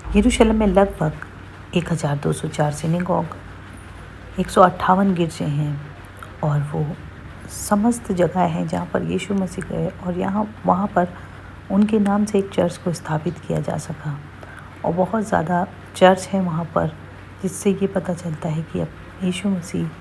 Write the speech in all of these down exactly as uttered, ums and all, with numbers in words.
यरूशलेम में लगभग एक हज़ार दो सौ चार सिनेगोग, एक सौ अट्ठावन गिरजे हैं और वो समस्त जगह हैं जहाँ पर यीशु मसीह गए और यहाँ वहाँ पर उनके नाम से एक चर्च को स्थापित किया जा सका। और बहुत ज़्यादा चर्च हैं वहाँ पर, जिससे ये पता चलता है कि अब यीशु मसीह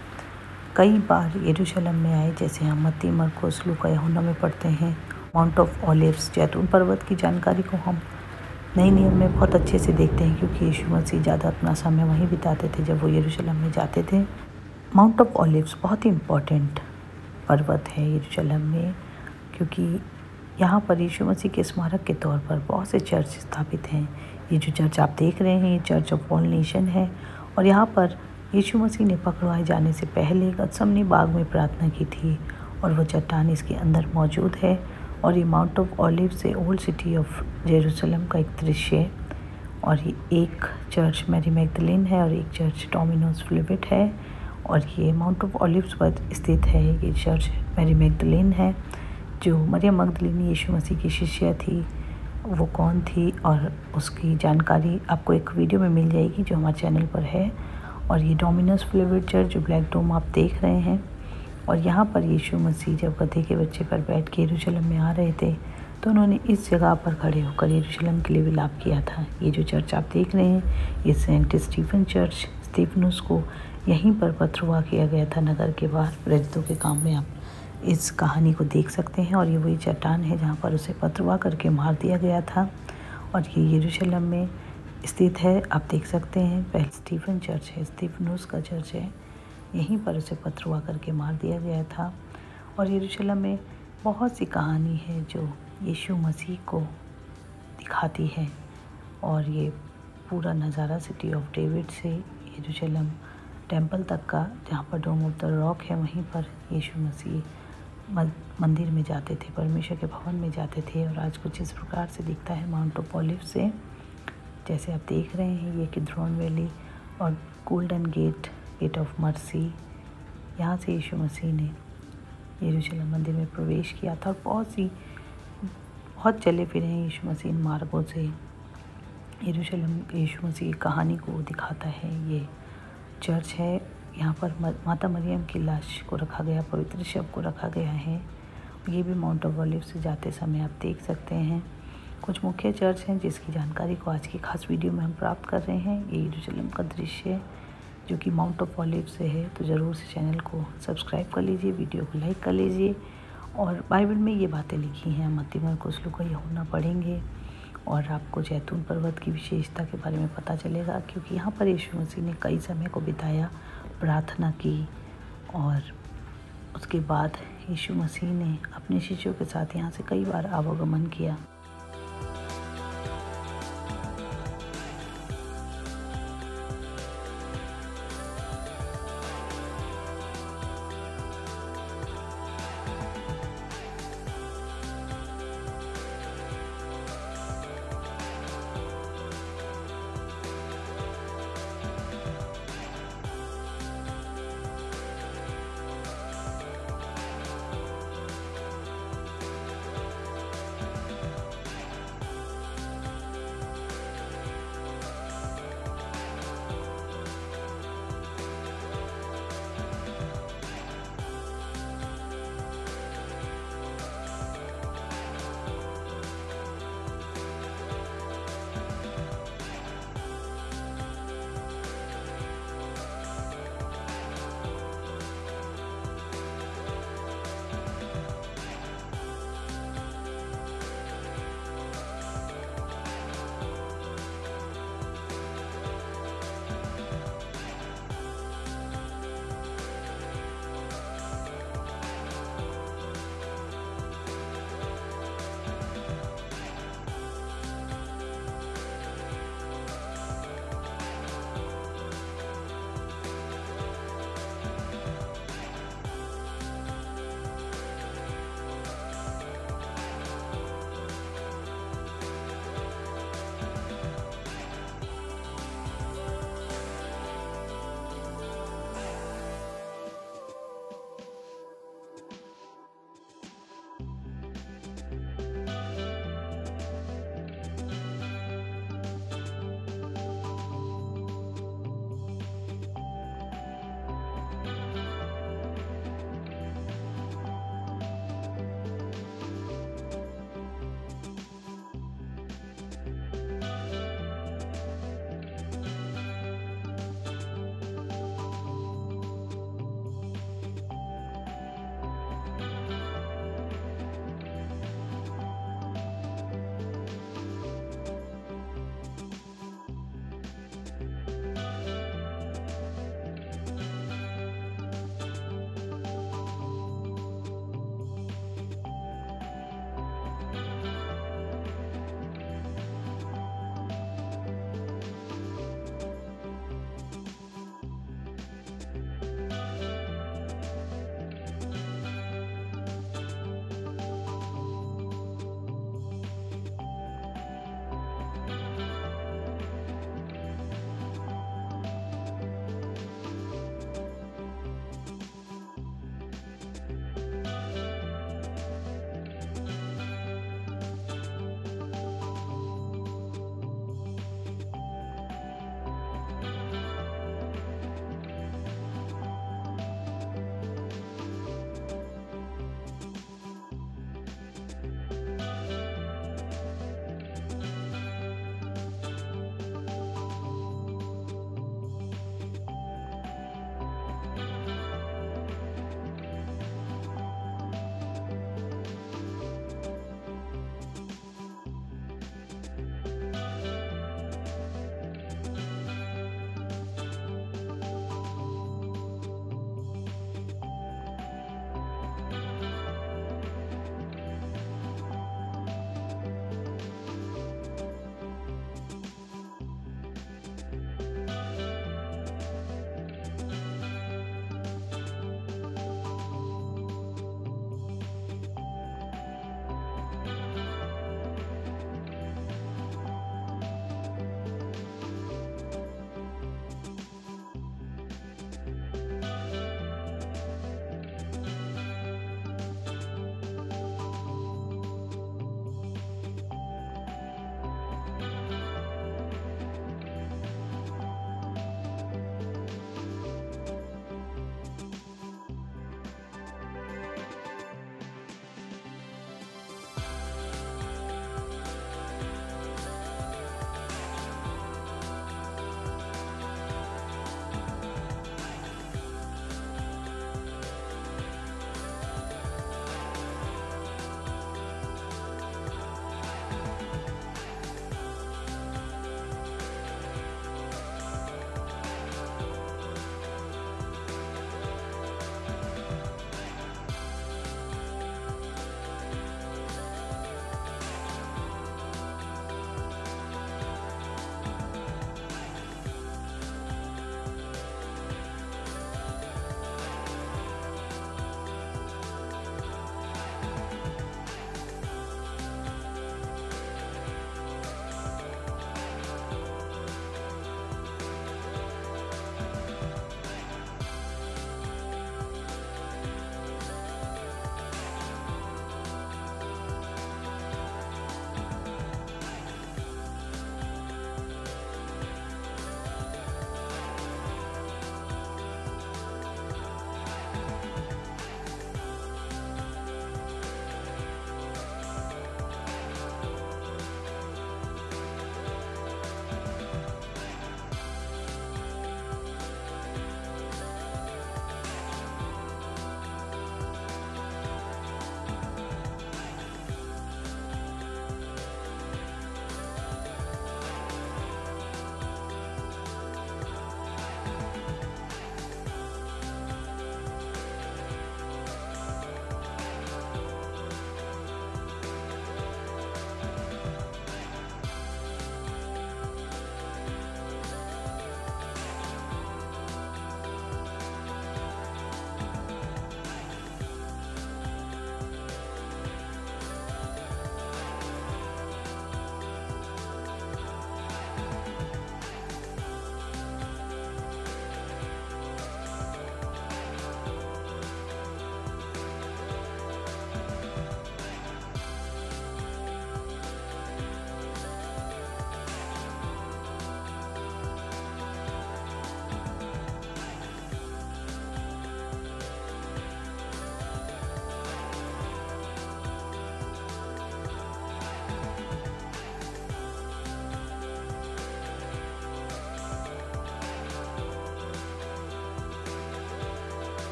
कई बार यरूशलेम में आए। जैसे हम मत्ती, मरकुस, लूका, यूहन्ना में पढ़ते हैं। माउंट ऑफ ऑलिव्स, जैतून पर्वत की जानकारी को हम नए नियम में बहुत अच्छे से देखते हैं, क्योंकि यीशु मसीह ज़्यादा अपना समय वहीं बिताते थे जब वो यरूशलेम में जाते थे। माउंट ऑफ ऑलिव्स बहुत ही इम्पॉर्टेंट पर्वत है यरूशलेम में, क्योंकि यहाँ पर यीशु मसीह के स्मारक के तौर पर बहुत से चर्च स्थापित हैं। ये जो चर्च आप देख रहे हैं, ये चर्च ऑफ ऑल नेशन है और यहाँ पर यीशु मसीह ने पकड़वाए जाने से पहले गतसमनी बाग में प्रार्थना की थी और वो चट्टान इसके अंदर मौजूद है। और ये माउंट ऑफ ऑलिव से ओल्ड सिटी ऑफ जेरूशलेम का एक दृश्य है। और ये एक चर्च मैरी मैगदलीन है और एक चर्च डोमिनोस फिलिपिट है। और ये माउंट ऑफ ऑलिव्स पर स्थित है। ये चर्च मैरी मैगदलीन है, जो मरियम मगदलीनी यीशु मसीह की शिष्या थी। वो कौन थी और उसकी जानकारी आपको एक वीडियो में मिल जाएगी जो हमारे चैनल पर है। और ये डोमिनोस फिलिपिट चर्च जो ब्लैक डोम आप देख रहे हैं। और यहाँ पर यीशु मसीह जब गधे के बच्चे पर बैठ के यरूशलेम में आ रहे थे तो उन्होंने इस जगह पर खड़े होकर यरूशलेम के लिए विलाप किया था। ये जो चर्च आप देख रहे हैं, ये सेंट स्टीफन चर्च, स्टीफनुस को यहीं पर पथरवाह किया गया था नगर के बाहर। प्रेरितों के काम में आप इस कहानी को देख सकते हैं। और ये वही चट्टान है जहाँ पर उसे पथरवाह करके मार दिया गया था और ये यरूशलेम में स्थित है। आप देख सकते हैं, पहले स्टीफन चर्च है, स्टीफनुस का चर्च है, यहीं पर उसे पथरवाह करके मार दिया गया था। और यरूशलेम में बहुत सी कहानी है जो यीशु मसीह को दिखाती है। और ये पूरा नज़ारा सिटी ऑफ डेविड से यरूशलेम टेंपल तक का, जहाँ पर डोम ऑफ द रॉक है, वहीं पर यीशु मसीह मंदिर में जाते थे, परमेश्वर के भवन में जाते थे। और आज कुछ इस प्रकार से दिखता है माउंट ऑफ ऑलिव से, जैसे आप देख रहे हैं। ये किद्रोन वैली और golden gate, gate of mercy, यहाँ से यीशु मसीह ने यरूशलेम मंदिर में प्रवेश किया था। और बहुत सी बहुत चले फिरे हैं यीशु मसीह इन मार्गों से। यरूशलेम यीशु मसीह की कहानी को दिखाता है। ये चर्च है, यहाँ पर माता मरियम की लाश को रखा गया, पवित्र शव को रखा गया है। ये भी माउंट ऑफ ऑलिव से जाते समय आप देख सकते हैं। कुछ मुख्य चर्च हैं जिसकी जानकारी को आज की खास वीडियो में हम प्राप्त कर रहे हैं। ये यरूशलेम का दृश्य है जो कि माउंट ऑफ ऑलिव से है। तो ज़रूर से चैनल को सब्सक्राइब कर लीजिए, वीडियो को लाइक कर लीजिए। और बाइबल में ये बातें लिखी हैं, मत्ती, मरकुस, लूका, यूहन्ना पढ़ेंगे और आपको जैतून पर्वत की विशेषता के बारे में पता चलेगा, क्योंकि यहाँ पर यीशु मसीह ने कई समय को बिताया, प्रार्थना की और उसके बाद यीशु मसीह ने अपने शिष्यों के साथ यहाँ से कई बार आवागमन किया।